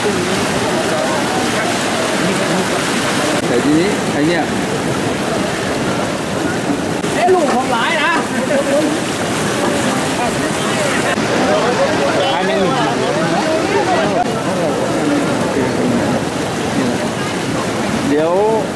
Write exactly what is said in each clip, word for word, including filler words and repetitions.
แต่ทีนี้ไอ้เนี่ยเอ๊ะลูกของหลายนะไอ้ไม่มีเดี๋ยว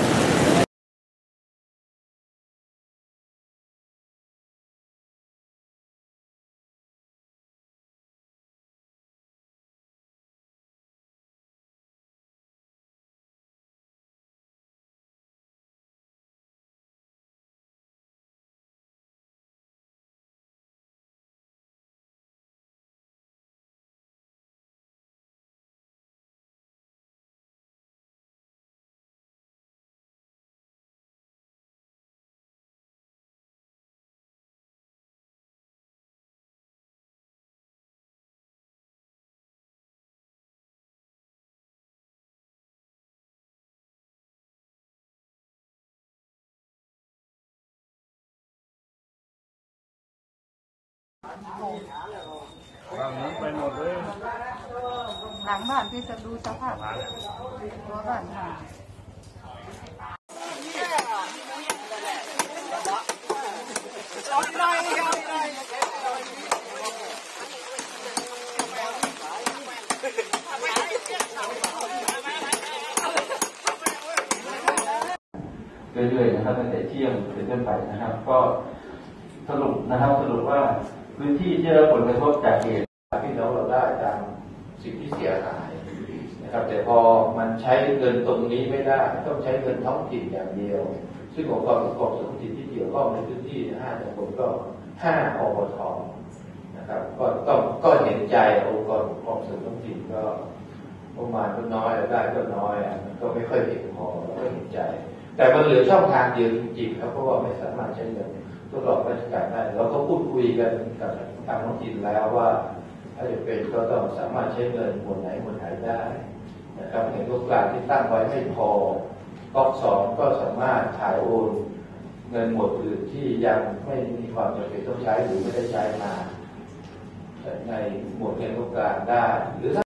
ไปหมดเลยหลังบ้านที่จะดูสภาพตัวบ้านค่ะเรื่อยๆนะครับตั้งแต่เที่ยงเป็นต้นไปนะครับก็สรุปนะครับสรุปว่าพื้นที่ที่ได้รับผลกระทบจากเหตุพี่น้องเราได้ตามสิ่งที่เสียหายนะครับแต่พอมันใช้เงินตรงนี้ไม่ได้ต้องใช้เงินท้องถิ่นอย่างเดียวซึ่งองค์กรปกครองส่วนท้องถิ่นที่เกี่ยวข้องในพื้นที่ห้าจังหวัดก็ห้าอบทนะครับก็ต้องก็เห็นใจองค์กรปกครองส่วนท้องถิ่นก็ประมาณก็น้อยได้ก็น้อยมันก็ไม่ค่อยเพียงพอแล้วก็เห็นใจแต่มันเหลือช่องทางเดียวจริงๆครับเพราะว่าไม่สามารถใช้เงินทดลองราชการได้เราก็พูดคุยกันกับทางท้องถิ่นแล้วว่าถ้าจะเป็นก็ต้องสามารถใช้เงินหมวดไหนหมวดไหนได้นะครับในรูปการที่ตั้งไว้ไม่พอก๊อกสองก็สามารถถ่ายโอนเงินหมวดอื่นที่ยังไม่มีความจำเป็นต้องใช้หรือไม่ได้ใช้มาในหมวดเงินรูปการได้หรือ